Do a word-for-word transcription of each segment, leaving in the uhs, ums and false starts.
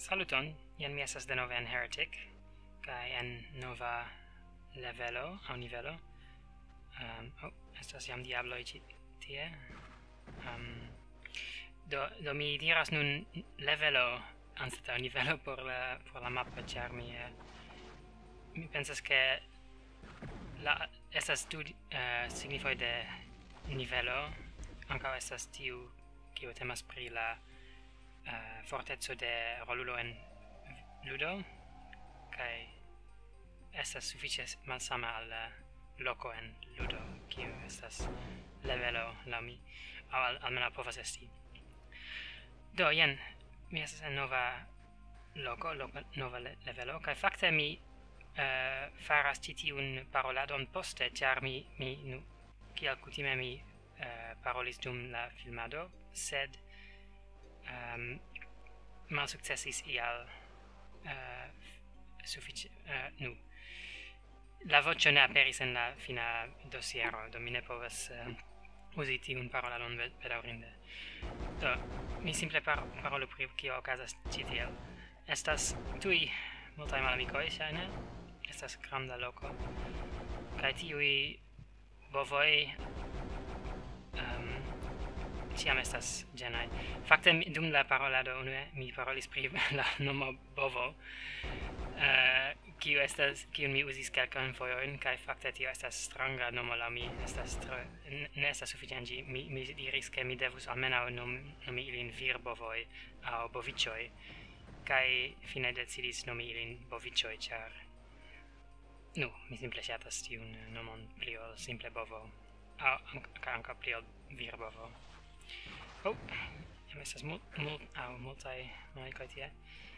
Saluton, jen mi estas denove en Heretic, kaj en nova levelo, aŭ nivelo. Um, oh, estas jam diabloj ĉi tie. Um, do, do mi diras nun levelo anstataŭ nivelo por la, por la mapo, ĉar mi, uh, mi pensas ke la, estas du uh, signifoj de nivelo, ankaŭ estas tiu, kiu temas pri la Uh, fortezo de rolulo en ludo, kaj estas sufiĉe malsama al uh, loko en ludo, kiu estas levelo laŭ mi, aŭ al, almenaŭ povas esti. Do, jen, mi estas en nova loko, loko nova le levelo, kaj fakte mi uh, faras ĉi tiun paroladon poste, ĉar mi, mi nu, kiel kutime mi uh, parolis dum la filmado, sed Um, malsukcesis ial uh, sufiĉe uh, nu. La voĉo ne aperis en la fina dosiero, do mi ne povas uh, uzi tiun paroladon bedaŭrinde. Do, mi simple par parolu pri kio okazas ĉi tiel. Estas tuj multaj malamikoj, ŝajne, estas granda loko, kaj tiuj bovoj um, ciam estas ĝenaj. Fakte dum la parolado unue mi parolis pri la nomo bovo, uh, kiu estas kiun mi uzis kelkajn fojojn, kaj fakte tio estas stranga nomo laŭ mi, estas tro, ne estas sufiĉe. Mi, mi diris ke mi devus almenaŭ nom, nomi ilin virbovoj aŭ boviĉoj, kaj fine decidis nomi ilin boviĉoj, ĉar nu, mi simple ŝatas tiun nomon pli ol simple bovo, aŭ kaj ankaŭ pli ol virbovo. Oh, jam estas mul, mul, au, multaj malamikoj tie.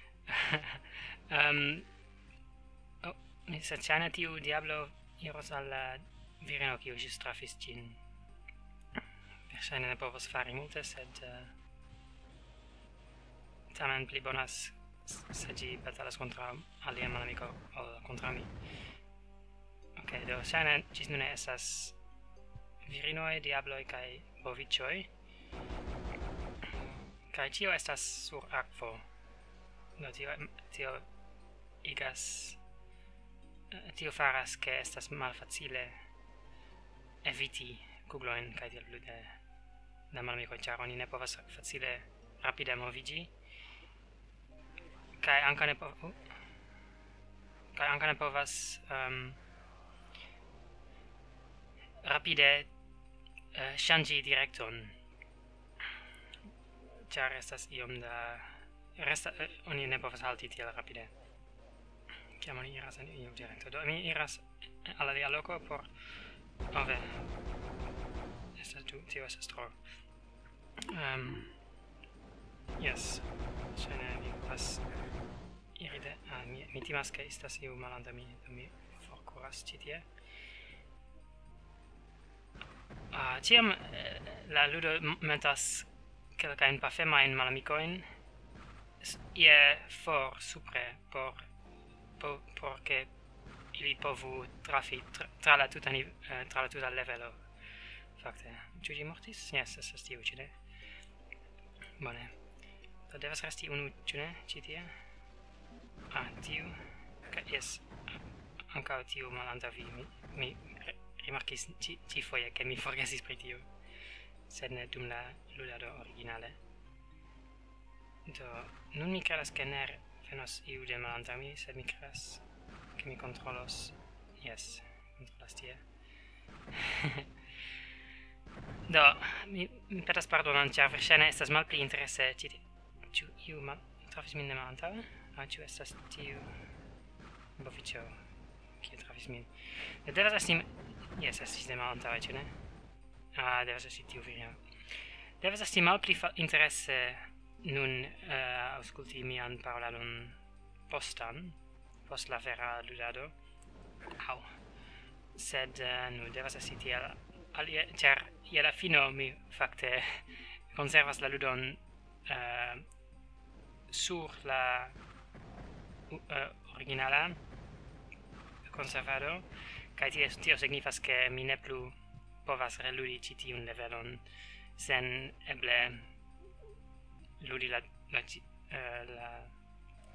um, oh, sed ŝajne tiu diablo iros al la virino kiu ĵus trafis ĝin. Verŝajne ne povos fari multe, sed uh, tamen pli bonas se ĝi batalas kontraŭ alia malamiko ol kontraŭ mi. Ok, do ŝajne ĝis nune estas virinoj, diabloj kaj boviĉoj. Kaj tio estas sur akvo. Do tio, tio igas, tio faras ke estas malfacile eviti kuglojn kaj tiel plu de la malamikoj, ĉar oni ne povas facile rapide moviĝi. Kaj ankaŭ ne povas, kaj ankaŭ ne povas um, rapide uh, ŝanĝi direkton. Ĉar estas iom da resta, eh, oni ne povas halti tiel rapide. Kiam oni iras en iu direkto. Do mi iras al alia loko por oh ve. Estas tu, tio estas tro. Um, yes. Ŝajne mi povas iri de ah, mi, mi timas ke estas iu malantaŭ mi, do mi forkuras ĉi tie. Ah, ĉiam eh, la ludo metas kelkajn pafemajn malamikojn ie for supre por por por ke ili povu trafi tra, tra la tuta ni, uh, tra la tuta levelo. Fakte, ĉu ĝi mortis? Jes, estas tiu, ĉu ne? Bone. Do devas resti unu, ĉu ne, ĉi tie? Ah, tiu. Ka, jes, ankaŭ tiu malantaŭ vi. Mi, mi rimarkis ĉi, ĉi foje, ke mi forgesis pri tiu. Sed ne dum la ludado originale. Do, nun mi kredas ke ne venos iu de malantaŭ mi, sed mi kredas ke mi kontrolos. Yes, kontrolas tie. Do, mi, mi petas pardonon, ĉar verŝajne estas malpli interese ĉi tie. Ĉu iu mal trafis min de malantaŭe? Aŭ ĉu estas tiu boviĉo kiu trafis min? Do devas esti, jes, estis de malantaŭe, ĉu ne? Ah, devas esti tiu virino. Devas esti malpli interese nun uh, aŭskulti mian paroladon postan, post la vera ludado. Aŭ. Sed uh, nu devas esti tiel alie, ĉar je la fino mi fakte konservas la ludon uh, sur la uh, originala konservado, kaj tio, tio signifas ke mi ne plu povas reludi ĉi tiun levelon sen eble ludi la, la, uh, la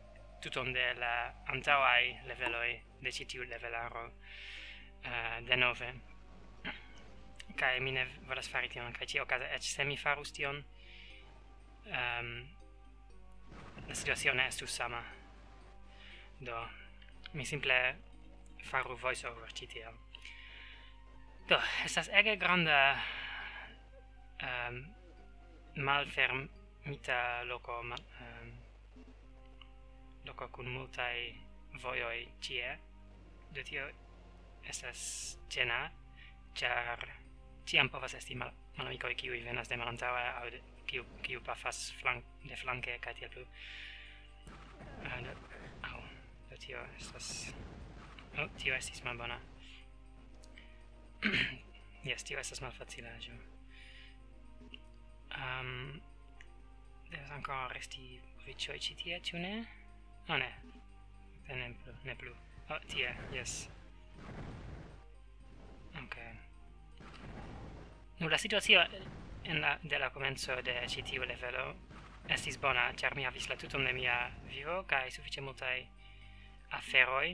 tuton de la antaŭaj leveloj de ĉi tiu levelaro uh, denove. Kaj mi ne volas fari tion, kaj ĉiuokaze eĉ se mi farus tion, um, la situacio ne estus sama. Do, mi simple faru voice-over ĉi tiel. Do, estas ege granda um, malfermita loko, ma, um, loko kun multaj vojoj ĉie. Do tio estas ĝena, ĉar ĉiam povas esti mal malamikoj kiuj venas de malantaŭe aŭ de kiu kiu pafas flank de flanke kaj tiel plu. Uh, do, aŭ, do tio estas oh, tio estis malbona. Yes, tio estas malfacilaĵo. Um, devas ankoraŭ resti ofiĉoj ĉi tie, ĉu ne? Oh ne, ne plu, ne plu. Oh, tie, yes. Okay. Nu, la situacio en la, de la komenco de ĉi tiu levelo estis bona, ĉar mi havis la tuton de mia vivo kaj sufiĉe multaj aferoj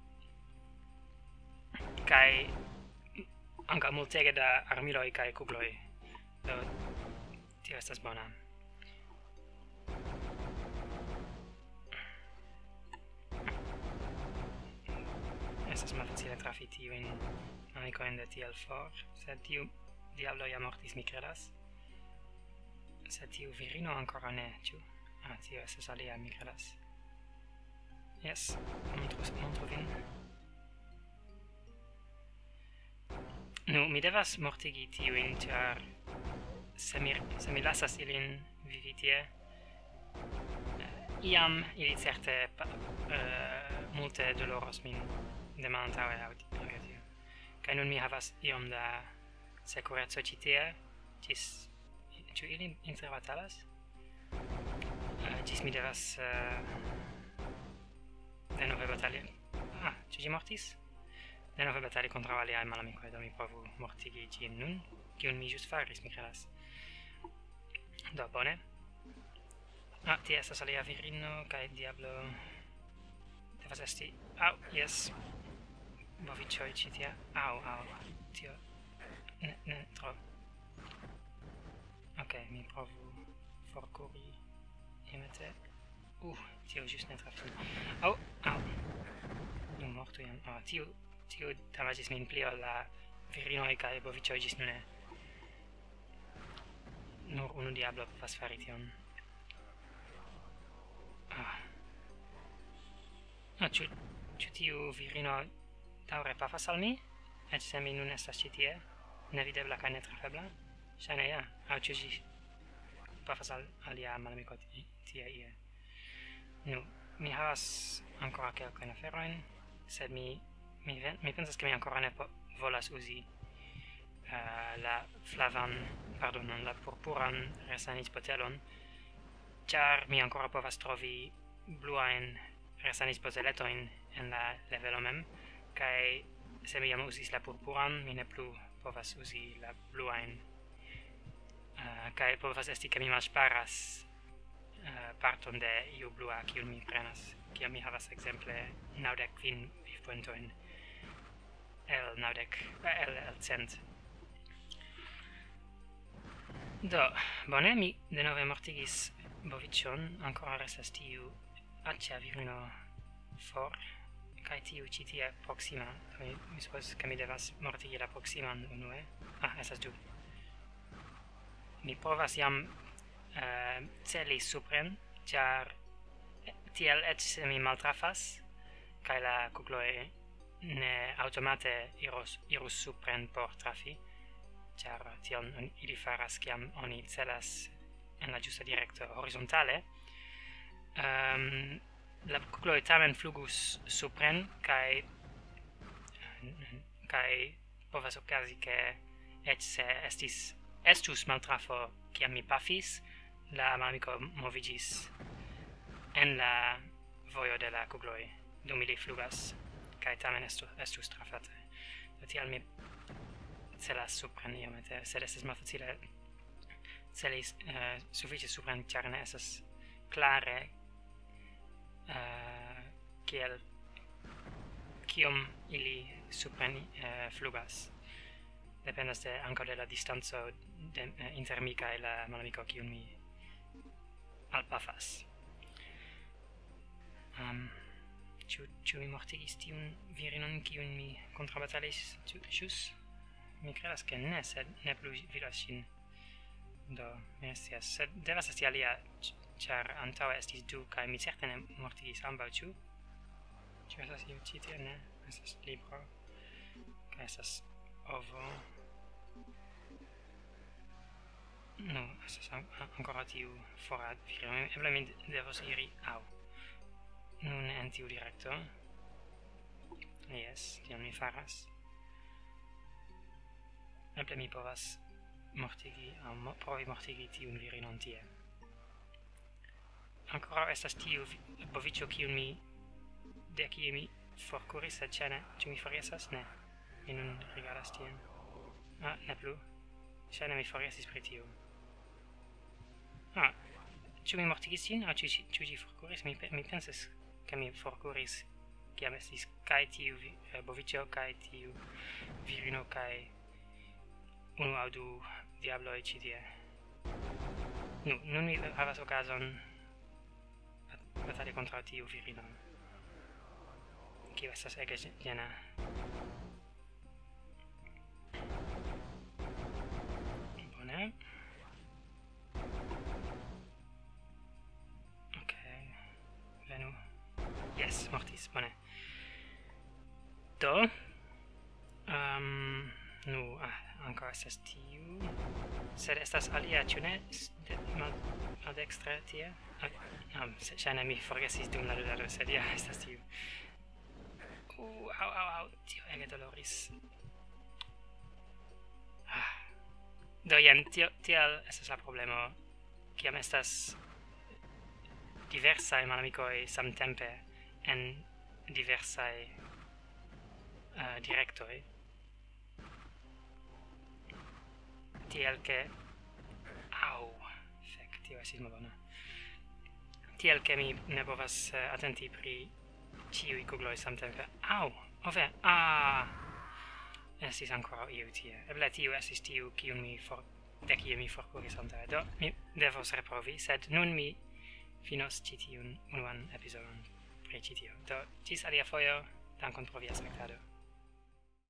kaj ankaŭ multege da armiloj kaj kugloj. Do tio estas bona. Estas malfacile trafi tiujn malamikojn de tiel for, sed tiu diablo ja mortis, mi kredas. Sed tiu virino ancora ne, ĉu? Ah, tio estas alia, mi kredas. Yes, montru, montru vin. Nu, mi devas mortigi tiujn, ĉar se mi, se mi lasas ilin vivi tie, iam ili certe uh, multe doloros min de malantaŭe aŭ tio. Kaj nun mi havas iom da sekureco ĉi tie, ĝis ĉu ili interbatalas? Uh, ĝis mi devas uh, denove batali. Ah, ĉu ĝi mortis? Denove batali kontraŭ aliaj malamikoj, do mi provu mortigi ĝin nun, kiun mi ĵus faris, mi kredas. Do, bone. Ah, tie estas alia virino kaj diablo devas esti. Au, yes. Boviĉoj ĉi tie. Au, au. Tio. Ne, ne, tro. Ok, mi provu forkuri iomete. Uh, tio ĵus ne trafis min. Au, au. Nu mortu jam. Oh, tiu, tiu damaĝis min pli ol la virinoj kaj boviĉoj ĝis nune. Nur unu diablo povas fari tion. Ah. Ah, ĉu, ĉu tiu virino daŭre pafas al mi? Eĉ se mi nun estas ĉi tie, nevidebla kaj netrafebla? Ŝajne ja. Aŭ ĉu ĝi pafas al alia malamiko tie ie? Nu, mi havas ankoraŭ kelkajn aferojn, sed mi mi, mi pensas ke mi ankoraŭ ne volas uzi uh, la flavan, pardonon, la purpuran resaniĝbotelon, ĉar mi ankoraŭ povas trovi bluajn resaniĝboteletojn en la levelo mem, kaj se mi jam uzis la purpuran, mi ne plu povas uzi la bluajn. Uh, kaj povas esti ke mi malŝparas uh, parton de iu blua kiun mi prenas, kiam mi havas ekzemple naŭdek kvin vivpointojn el naŭdek el el cent. Do, bone, mi denove mortigis boviĉon, ankoraŭ restas tiu aĉa virino for, kaj tiu ĉi tie proksima. Mi, mi supozas ke mi devas mortigi la proksiman unue. Ah, estas du. Mi provas jam uh, celi supren, ĉar tiel eĉ se mi maltrafas, kaj la kugloj ne aŭtomate iros, irus supren por trafi, ĉar tion ili faras kiam oni celas en la ĝusta direkto horizontale. Um, la kugloj tamen flugus supren kaj kaj povas okazi ke eĉ se estis estus maltrafo kiam mi pafis, la malamiko moviĝis en la vojo de la kugloj dum ili flugas, kaj tamen estu, estus trafate. Do tial mi celas supren iomete, sed estas malfacile celi uh, sufiĉe supren, ĉar ne estas klare uh, kiel kiom ili supren uh, flugas. Dependas de ankaŭ de la distanco de, uh, inter mi kaj la malamiko kiun mi alpafas. Um, ĉu, ĉu mi mortigis tiun virinon kiun mi kontrabatalis ĵus? Mi kredas ke ne, sed ne plu vidas ŝin. Do, mi ne scias, sed devas esti alia, ĉar antaŭe estis du, kaj mi certe ne mortigis ambaŭ, ĉu? Ĉu estas iu ĉi tie? Ne, estas libro, kaj estas ovo. Nu, estas an ankoraŭ tiu fora virino. Eble mi devos iri aŭ nun en tiu direkto. Jes, tion mi faras. Eble mi povas mortigi, aŭ mo provi mortigi tiun virinon tie. Ankoraŭ estas tiu boviĉo kiun mi de kie mi forkuris, sed ĉe ne, ĉu mi forgesas? Ne. Mi nun rigardas tien. Ah, ne plu. Ĉe ne mi forgesis pri tiu. Ah, ĉu mi mortigis ĝin, aŭ ĉu ĉu ĝi forkuris? Mi mi pensas ke mi forkuris kiam estis kaj tiu uh, boviĉo kaj tiu virino kaj unu aŭ du diabloj ĉi tie. Nu, nun mi havas okazon batali kontraŭ tiu virinon, kiu estas ege ĝena. Bone. Okej, venu. Yes, mortis, bone. Do, um, nu, ah, ankaŭ estas tiu, sed estas alia, ĉu ne? Maldekstre tie? Ah, ŝajne mi forgesis dum la ludado, sed ja, estas tiu. Uh, au, au, au, tio ege doloris. Ah. Do, jen, tio, tial estas la problemo, kiam estas diversaj malamikoj samtempe en diversaj uh, direktoj. Tiel ke au, fek, tio estis malbona. Tiel ke mi ne povas uh, atenti pri ĉiuj kugloj samtempe. Au, ove, ah, estis ankoraŭ iu tie. Eble tiu estis tiu kiun mi for de kie mi forkuris antaŭe. Do, mi devos reprovi, sed nun mi finos ĉi tiun unuan epizodon pri ĉi tio. Do, ĝis alia fojo, dankon pro via spektado.